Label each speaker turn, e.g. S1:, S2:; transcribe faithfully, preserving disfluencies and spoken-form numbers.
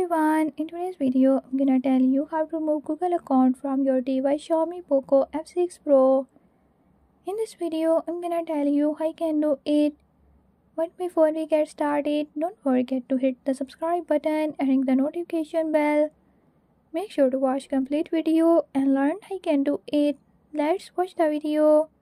S1: everyone, in today's video I'm gonna tell you how to remove Google account from your device Xiaomi Poco F six Pro. In this video I'm gonna tell you how you can do it. But before we get started, don't forget to hit the subscribe button and ring the notification bell. Make sure to watch complete video and learn how you can do it. Let's watch the video.